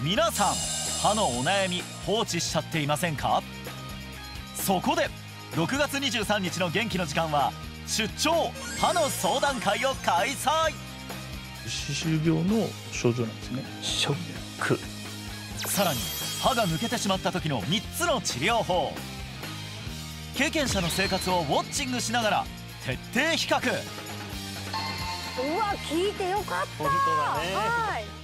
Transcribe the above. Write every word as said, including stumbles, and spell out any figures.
皆さん歯のお悩み放置しちゃっていませんか？そこでろくがつにじゅうさんにちの元気の時間は出張歯の相談会を開催。 歯周病の症状なんですね。 ショック。 さらに歯が抜けてしまった時のみっつの治療法、経験者の生活をウォッチングしながら徹底比較。 うわ、聞いてよかった。 本当だね。 はい。